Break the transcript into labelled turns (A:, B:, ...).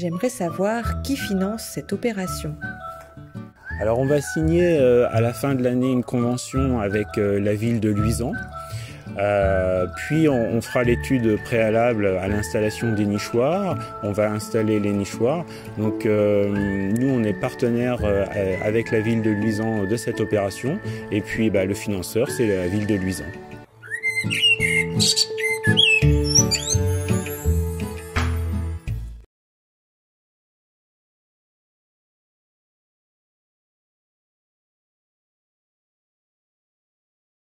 A: j'aimerais savoir qui finance cette opération.
B: Alors on va signer à la fin de l'année une convention avec la ville de Luisan. Puis on fera l'étude préalable à l'installation des nichoirs. On va installer les nichoirs. Donc nous on est partenaire avec la ville de Luisan de cette opération. Et puis le financeur c'est la ville de Luisan.